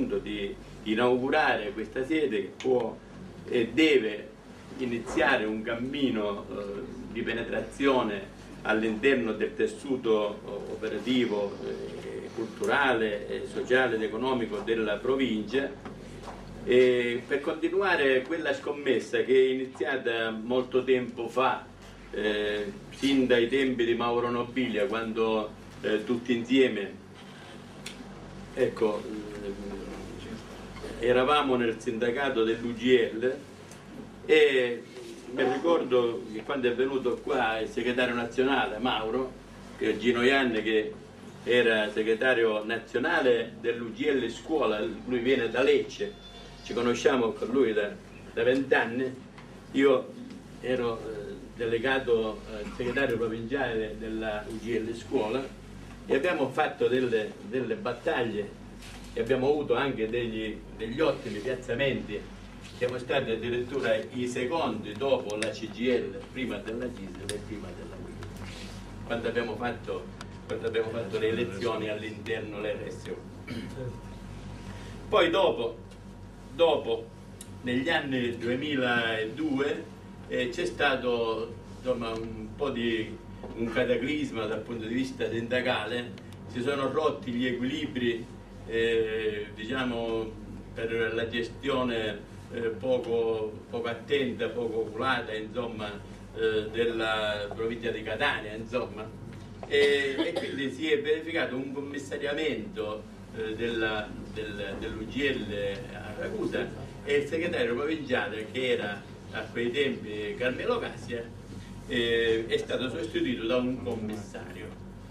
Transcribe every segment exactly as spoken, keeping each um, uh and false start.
appunto di inaugurare questa sede che può e deve iniziare un cammino eh, di penetrazione all'interno del tessuto operativo, eh, culturale, eh, sociale ed economico della provincia, e per continuare quella scommessa che è iniziata molto tempo fa, eh, sin dai tempi di Mauro Nobilia, quando eh, tutti insieme ecco, eh, eravamo nel sindacato dell'U G L, e mi ricordo che quando è venuto qua il segretario nazionale Mauro, che è Gino Ianni, che era segretario nazionale dell'U G L Scuola, lui viene da Lecce, ci conosciamo con lui da vent'anni, io ero eh, delegato eh, segretario provinciale della U G L Scuola, e abbiamo fatto delle, delle battaglie e abbiamo avuto anche degli, degli ottimi piazzamenti. Siamo stati addirittura i secondi dopo la C G I L, prima della C I S L e prima della U I L, quando abbiamo fatto, quando abbiamo fatto le elezioni all'interno dell'R S U. Poi dopo, dopo negli anni duemiladue eh, c'è stato insomma, un po' di un cataclisma dal punto di vista sindacale, si sono rotti gli equilibri eh, diciamo, per la gestione Eh, poco, poco attenta, poco oculata, insomma, eh, della provincia di Catania, insomma, e, e quindi si è verificato un commissariamento eh, della, del, dell'U G L a Ragusa, e il segretario provinciale, che era a quei tempi Carmelo Cassia, eh, è stato sostituito da un commissario.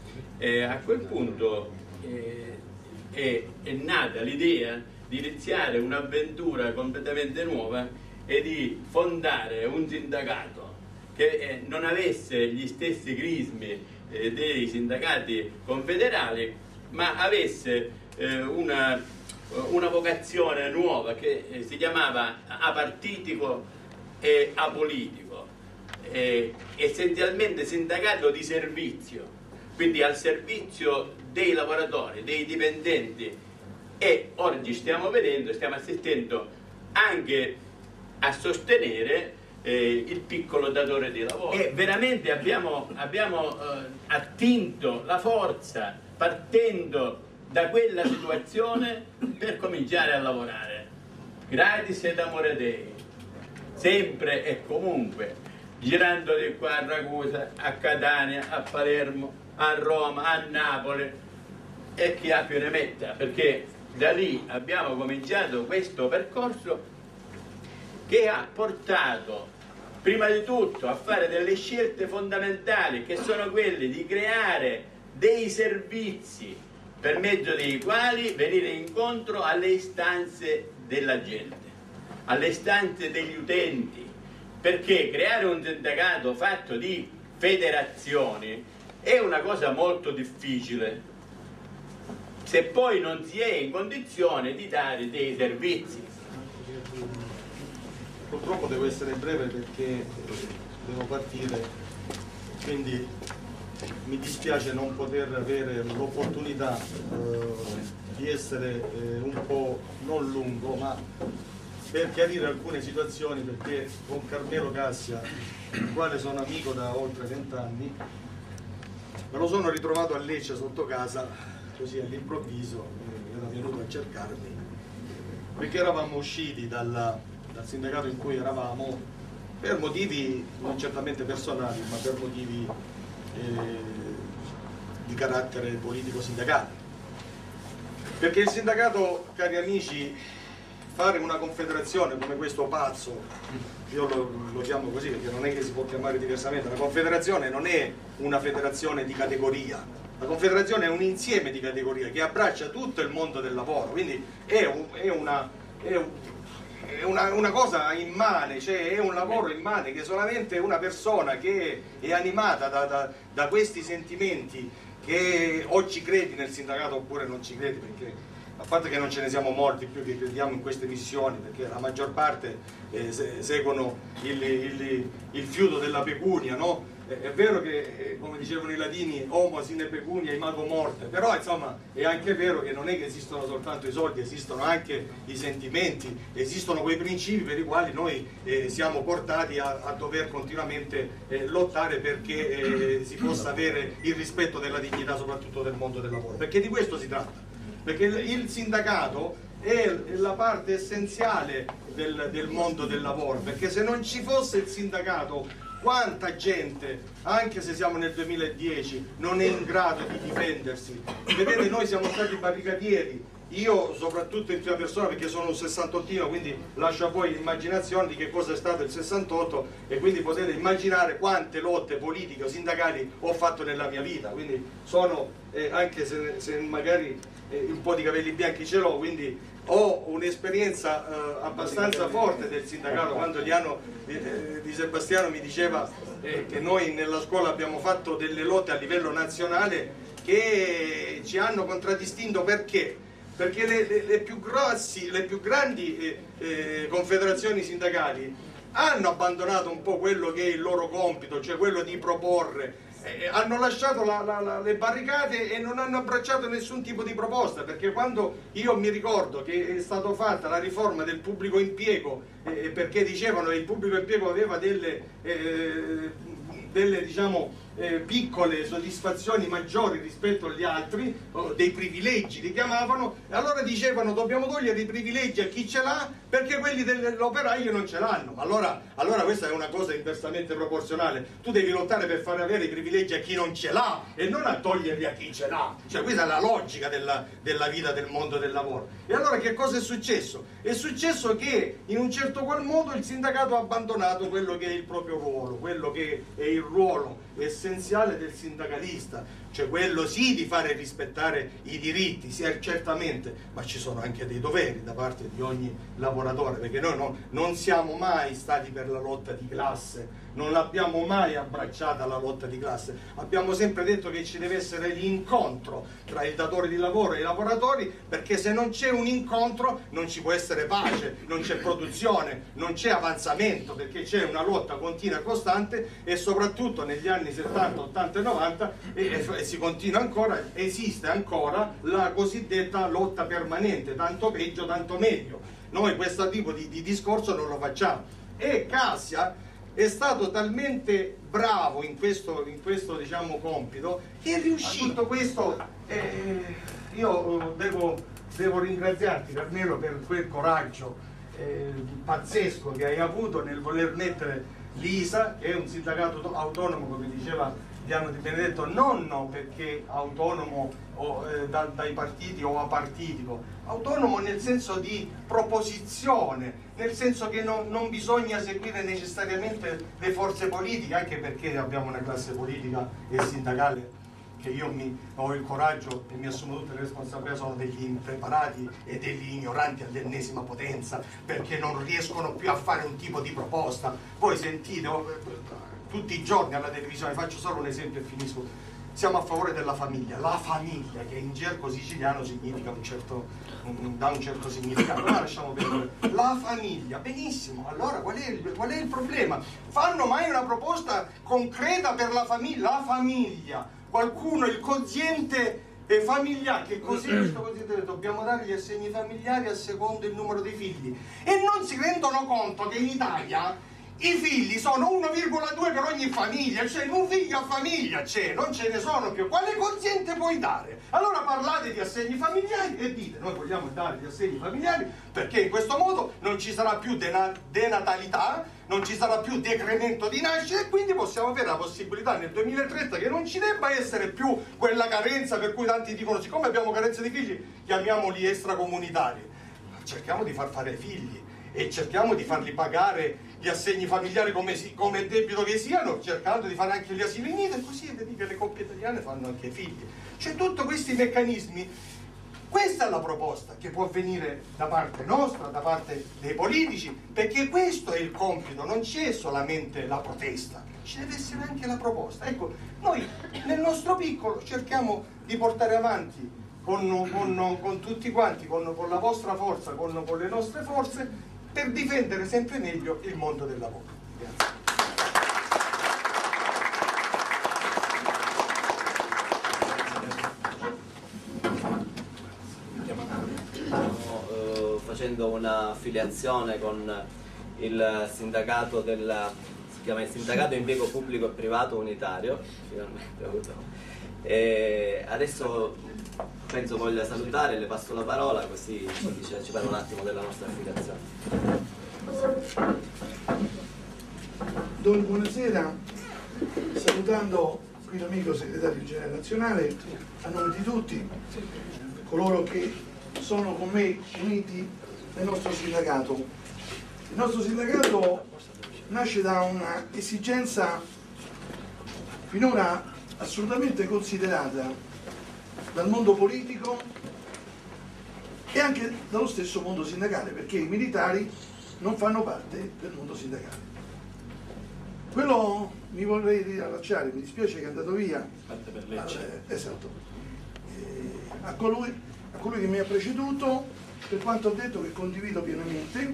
E a quel punto eh, è, è nata l'idea di iniziare un'avventura completamente nuova e di fondare un sindacato che eh, non avesse gli stessi crismi eh, dei sindacati confederali, ma avesse eh, una, una vocazione nuova che eh, si chiamava apartitico e apolitico, eh, essenzialmente sindacato di servizio, quindi al servizio dei lavoratori, dei dipendenti. E oggi stiamo vedendo, stiamo assistendo anche a sostenere eh, il piccolo datore di lavoro. E veramente abbiamo, abbiamo eh, attinto la forza partendo da quella situazione per cominciare a lavorare. Gratis ed amore Dei, sempre e comunque, girando di qua a Ragusa, a Catania, a Palermo, a Roma, a Napoli, e chi ha più ne metta, perché da lì abbiamo cominciato questo percorso che ha portato prima di tutto a fare delle scelte fondamentali, che sono quelle di creare dei servizi per mezzo dei quali venire incontro alle istanze della gente, alle istanze degli utenti, perché creare un sindacato fatto di federazioni è una cosa molto difficile se poi non si è in condizione di dare dei servizi. Purtroppo devo essere breve perché devo partire, quindi mi dispiace non poter avere l'opportunità eh, di essere eh, un po' non lungo, ma per chiarire alcune situazioni, perché con Carmelo Cassia, il quale sono amico da oltre vent'anni, me lo sono ritrovato a Lecce sotto casa, così all'improvviso, era venuto a cercarmi, perché eravamo usciti dalla, dal sindacato in cui eravamo per motivi non certamente personali, ma per motivi eh, di carattere politico-sindacale. Perché il sindacato, cari amici, fare una confederazione come questo pazzo, io lo, lo chiamo così perché non è che si può chiamare diversamente, la confederazione non è una federazione di categoria. La Confederazione è un insieme di categorie che abbraccia tutto il mondo del lavoro, quindi è, un, è, una, è, un, è una, una cosa immane, cioè è un lavoro immane che solamente una persona che è animata da, da, da questi sentimenti, che o ci credi nel sindacato oppure non ci credi, perché a parte che non ce ne siamo molti più che crediamo in queste missioni, perché la maggior parte eh, seguono il, il, il fiuto della pecunia, no? eh, è vero che, eh, come dicevano i latini, homo sine pecunia imago morte, però insomma è anche vero che non è che esistono soltanto i soldi, esistono anche i sentimenti, esistono quei principi per i quali noi eh, siamo portati a, a dover continuamente eh, lottare perché eh, si possa avere il rispetto della dignità, soprattutto del mondo del lavoro, perché di questo si tratta, perché il sindacato è la parte essenziale del, del mondo del lavoro, perché se non ci fosse il sindacato, quanta gente, anche se siamo nel duemiladieci, non è in grado di difendersi. Vedete, noi siamo stati barricadieri, io soprattutto in prima persona perché sono un sessantottino, quindi lascio a voi l'immaginazione di che cosa è stato il sessantotto, e quindi potete immaginare quante lotte politiche o sindacali ho fatto nella mia vita, quindi sono, eh, anche se, se magari eh, un po' di capelli bianchi ce l'ho, quindi ho un'esperienza eh, abbastanza forte del sindacato. Quando Liano eh, Di Sebastiano mi diceva eh, che noi nella scuola abbiamo fatto delle lotte a livello nazionale che ci hanno contraddistinto, perché? Perché le, le, le, più, grossi, le più grandi eh, eh, confederazioni sindacali hanno abbandonato un po' quello che è il loro compito, cioè quello di proporre, eh, hanno lasciato la, la, la, le barricate e non hanno abbracciato nessun tipo di proposta, perché quando io mi ricordo che è stata fatta la riforma del pubblico impiego, eh, perché dicevano che il pubblico impiego aveva delle, eh, delle diciamo, Eh, piccole soddisfazioni maggiori rispetto agli altri, oh, dei privilegi li chiamavano, e allora dicevano dobbiamo togliere i privilegi a chi ce l'ha perché quelli dell'operaio non ce l'hanno. Ma allora, allora questa è una cosa inversamente proporzionale, tu devi lottare per far avere i privilegi a chi non ce l'ha e non a toglierli a chi ce l'ha, cioè questa è la logica della, della vita del mondo del lavoro. E allora che cosa è successo? È successo che in un certo qual modo il sindacato ha abbandonato quello che è il proprio ruolo, quello che è il ruolo essenziale del sindacalista, cioè quello sì di fare rispettare i diritti, sì, certamente, ma ci sono anche dei doveri da parte di ogni lavoratore, perché noi no, non siamo mai stati per la lotta di classe, non l'abbiamo mai abbracciata la lotta di classe, abbiamo sempre detto che ci deve essere l'incontro tra il datore di lavoro e i lavoratori, perché se non c'è un incontro non ci può essere pace, non c'è produzione, non c'è avanzamento, perché c'è una lotta continua e costante, e soprattutto negli anni settanta, ottanta e novanta e, e si continua ancora, esiste ancora la cosiddetta lotta permanente, tanto peggio tanto meglio. Noi questo tipo di, di discorso non lo facciamo, e Cassia è stato talmente bravo in questo, in questo diciamo, compito che è riuscito questo. Eh, io devo, devo ringraziarti Carmelo per quel coraggio eh, pazzesco che hai avuto nel voler mettere l'ISA, che è un sindacato autonomo, come diceva Liano Di Benedetto, non no, perché autonomo o, eh, da, dai partiti o apartitico, autonomo nel senso di proposizione, nel senso che non, non bisogna seguire necessariamente le forze politiche, anche perché abbiamo una classe politica e sindacale che io mi, ho il coraggio e mi assumo tutte le responsabilità, sono degli impreparati e degli ignoranti all'ennesima potenza, perché non riescono più a fare un tipo di proposta. Voi sentite oh, tutti i giorni alla televisione, faccio solo un esempio e finisco, siamo a favore della famiglia, la famiglia che in gergo siciliano significa un certo, un, dà un certo significato, ma lasciamo perdere, la famiglia, benissimo, allora qual è, il, qual è il problema? Fanno mai una proposta concreta per la famiglia? La famiglia, qualcuno, il quoziente eh, familiare, che così questo quoziente, dobbiamo dare gli assegni familiari a secondo il numero dei figli, e non si rendono conto che in Italia i figli sono uno virgola due per ogni famiglia, cioè un figlio a famiglia c'è, non ce ne sono più. Quale quoziente puoi dare? Allora parlate di assegni familiari e dite noi vogliamo dare gli assegni familiari perché in questo modo non ci sarà più denatalità, non ci sarà più decremento di nascite, e quindi possiamo avere la possibilità nel duemilatrenta che non ci debba essere più quella carenza per cui tanti dicono siccome abbiamo carenza di figli chiamiamoli extracomunitari. Cerchiamo di far fare figli e cerchiamo di farli pagare gli assegni familiari come, si, come è debito che siano, cercando di fare anche gli asili nido, e così vedi che le coppie italiane fanno anche figli. Cioè tutti questi meccanismi, questa è la proposta che può avvenire da parte nostra, da parte dei politici, perché questo è il compito, non c'è solamente la protesta, ci deve essere anche la proposta. Ecco, noi nel nostro piccolo cerchiamo di portare avanti con, con, con tutti quanti, con, con la vostra forza, con, con le nostre forze, per difendere sempre meglio il mondo del lavoro. Grazie. facendo un'affiliazione con il sindacato del, si chiama il Sindacato Impiego Pubblico e Privato Unitario, finalmente ho avuto. E adesso penso voglia salutare, le passo la parola così ci, dice, ci parla un attimo della nostra affiliazione. Do il buonasera, salutando qui l'amico segretario generale nazionale, a nome di tutti coloro che sono con me uniti nel nostro sindacato. Il nostro sindacato nasce da una esigenza finora assolutamente considerata dal mondo politico e anche dallo stesso mondo sindacale, perché i militari non fanno parte del mondo sindacale. Quello mi vorrei riallacciare, mi dispiace che è andato via, al, esatto, eh, a, colui, a colui che mi ha preceduto, per quanto ho detto che condivido pienamente,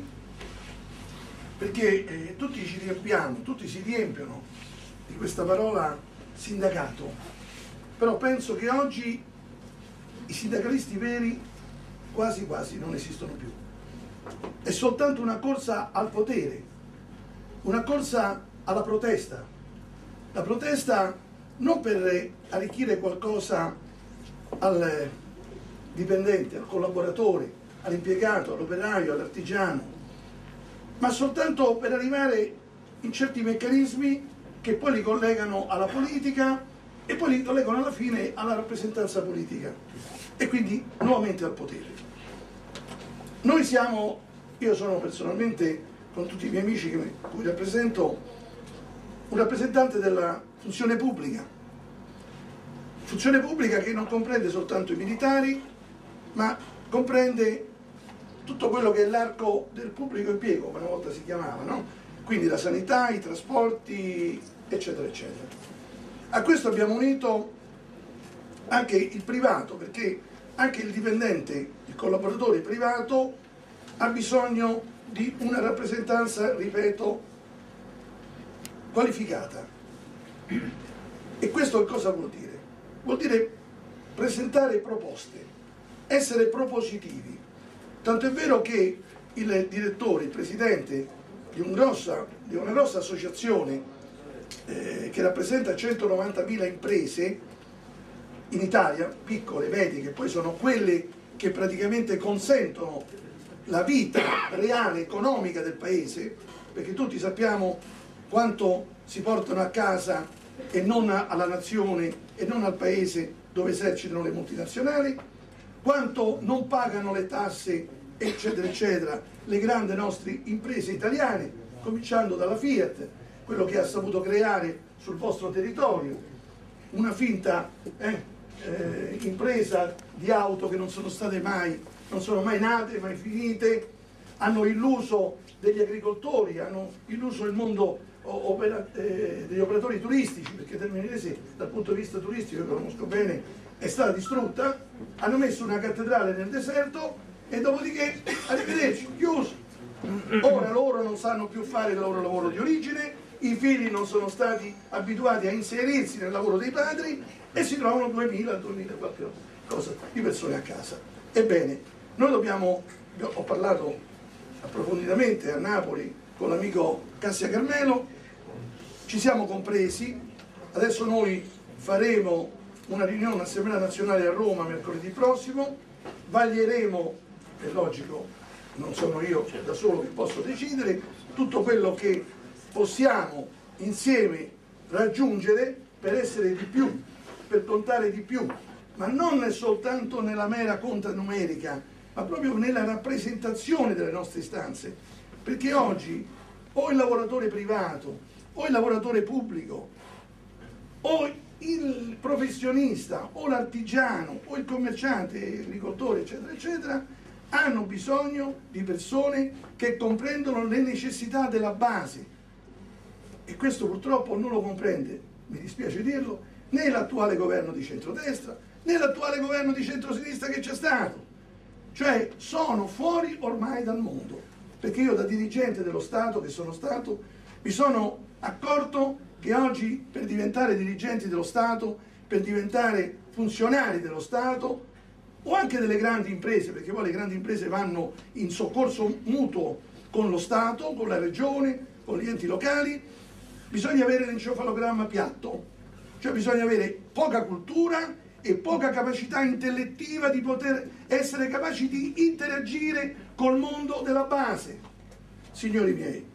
perché eh, tutti ci riempiamo, tutti si riempiono di questa parola sindacato, però penso che oggi i sindacalisti veri quasi quasi non esistono più. È soltanto una corsa al potere, una corsa alla protesta. La protesta non per arricchire qualcosa al dipendente, al collaboratore, all'impiegato, all'operaio, all'artigiano, ma soltanto per arrivare in certi meccanismi che poi li collegano alla politica e poi li collegano alla fine alla rappresentanza politica e quindi nuovamente al potere. Noi siamo, io sono personalmente, con tutti i miei amici che cui rappresento, un rappresentante della funzione pubblica, funzione pubblica che non comprende soltanto i militari, ma comprende tutto quello che è l'arco del pubblico impiego, come una volta si chiamava, no? Quindi la sanità, i trasporti, eccetera, eccetera. A questo abbiamo unito anche il privato, perché anche il dipendente, il collaboratore privato, ha bisogno di una rappresentanza, ripeto, qualificata. E questo cosa vuol dire? Vuol dire presentare proposte, essere propositivi. Tanto è vero che il direttore, il presidente di, un grossa, di una grossa associazione eh, che rappresenta centonovantamila imprese in Italia, piccole, medie, che poi sono quelle che praticamente consentono la vita reale, economica del paese, perché tutti sappiamo quanto si portano a casa e non alla nazione e non al paese dove esercitano le multinazionali, quanto non pagano le tasse, eccetera, eccetera, le grandi nostre imprese italiane, cominciando dalla Fiat, quello che ha saputo creare sul vostro territorio una finta eh, eh, impresa di auto che non sono state mai, non sono mai nate, mai finite, hanno illuso degli agricoltori, hanno illuso il mondo opera, eh, degli operatori turistici, perché Terminilese dal punto di vista turistico, io lo conosco bene, è stata distrutta, hanno messo una cattedrale nel deserto e dopodiché arrivederci, chiuso. Ora loro non sanno più fare il loro lavoro di origine, i figli non sono stati abituati a inserirsi nel lavoro dei padri e si trovano duemila, duemila qualche cosa di persone a casa. Ebbene, noi dobbiamo, ho parlato approfonditamente a Napoli con l'amico Cassia Carmelo, ci siamo compresi, adesso noi faremo una riunione, un'assemblea nazionale a Roma mercoledì prossimo, vaglieremo, è logico, non sono io da solo che posso decidere, tutto quello che possiamo insieme raggiungere per essere di più, per contare di più, ma non soltanto nella mera conta numerica, ma proprio nella rappresentazione delle nostre istanze, perché oggi o il lavoratore privato, o il lavoratore pubblico, o il professionista, o l'artigiano, o il commerciante, l'agricoltore, eccetera, eccetera, hanno bisogno di persone che comprendono le necessità della base. E questo purtroppo non lo comprende, mi dispiace dirlo, né l'attuale governo di centrodestra, né l'attuale governo di centrosinistra che c'è stato. Cioè sono fuori ormai dal mondo, perché io da dirigente dello Stato che sono stato mi sono accorto che oggi per diventare dirigenti dello Stato, per diventare funzionari dello Stato, o anche delle grandi imprese, perché poi le grandi imprese vanno in soccorso mutuo con lo Stato, con la Regione, con gli enti locali, bisogna avere l'encefalogramma piatto, cioè bisogna avere poca cultura e poca capacità intellettiva di poter essere capaci di interagire col mondo della base. Signori miei,